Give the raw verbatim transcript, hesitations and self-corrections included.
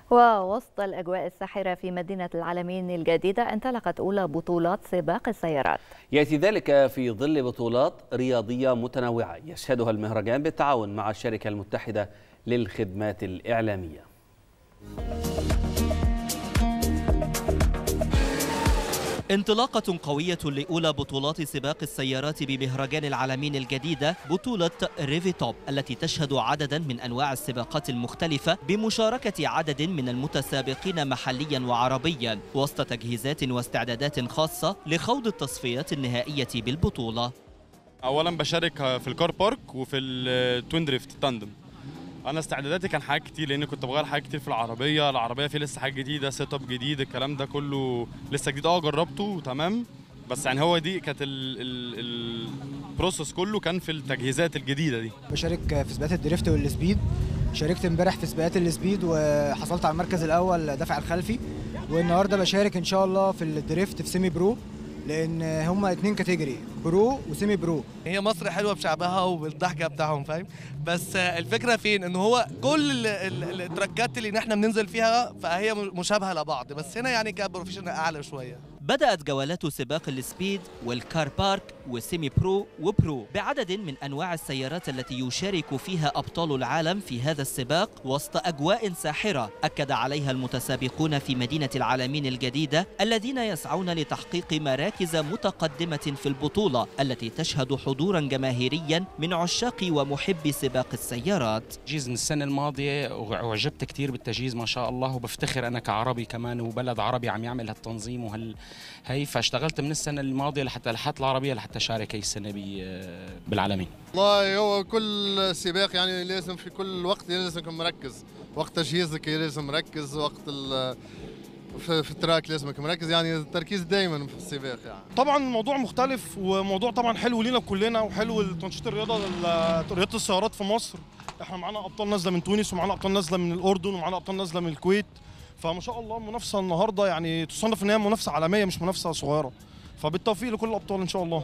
ووسط الأجواء الساحرة في مدينة العلمين الجديدة انطلقت أولى بطولات سباق السيارات. يأتي ذلك في ظل بطولات رياضية متنوعة يشهدها المهرجان بالتعاون مع الشركة المتحدة للخدمات الإعلامية. انطلاقة قوية لأولى بطولات سباق السيارات بمهرجان العلمين الجديدة، بطولة ريفي توب التي تشهد عددا من أنواع السباقات المختلفة بمشاركة عدد من المتسابقين محليا وعربيا، وسط تجهيزات واستعدادات خاصة لخوض التصفيات النهائية بالبطولة. أولا بشارك في الكار بارك وفي التوين دريفت تاندم. انا استعداداتي كان حاجات كتير لان كنت بغير حاجات كتير في العربيه العربيه في لسه حاجه جديده، سيت اب جديد، الكلام ده كله لسه جديد. اه جربته تمام، بس يعني هو دي كانت البروسيس كله كان في التجهيزات الجديده دي. بشارك في سباقات الدريفت والسبيد، شاركت امبارح في سباقات السبيد وحصلت على المركز الاول دفع الخلفي، والنهارده بشارك ان شاء الله في الدريفت في سيمي برو، لان هما اتنين كاتيجوري، برو وسيمي برو. هي مصر حلوه بشعبها وبالضحكه بتاعهم، فاهم؟ بس الفكره فين ان هو كل التراكات اللي احنا بننزل فيها فهي مشابهه لبعض، بس هنا يعني كبروفيشنال اعلى شويه. بدأت جولات سباق السبيد والكار بارك والسيمي برو وبرو بعدد من أنواع السيارات التي يشارك فيها أبطال العالم في هذا السباق وسط أجواء ساحرة أكد عليها المتسابقون في مدينة العلمين الجديدة الذين يسعون لتحقيق مراكز متقدمة في البطولة التي تشهد حضورا جماهيريا من عشاق ومحبي سباق السيارات. تجهيز من السنة الماضية وعجبت كثير بالتجهيز ما شاء الله، وبفتخر أنا كعربي كمان وبلد عربي عم يعمل هالتنظيم وهال هي، فاشتغلت من السنة الماضية لحتى لحد العربية لحتى أشارك هي السنة بالعالمين. والله هو كل سباق يعني لازم في كل وقت لازم يكون مركز، وقت تجهيزك لازم مركز، وقت في, في التراك لازم يكون مركز، يعني التركيز دايما في السباق. يعني طبعا الموضوع مختلف وموضوع طبعا حلو لينا كلنا وحلو لتنشيط الرياضة، رياضة السيارات في مصر. احنا معانا أبطال نازلة من تونس ومعانا أبطال نازلة من الأردن ومعانا أبطال نازلة من الكويت، فما شاء الله المنافسه النهارده يعني تصنف ان هي منافسه عالميه مش منافسه صغيره، فبالتوفيق لكل الابطال ان شاء الله.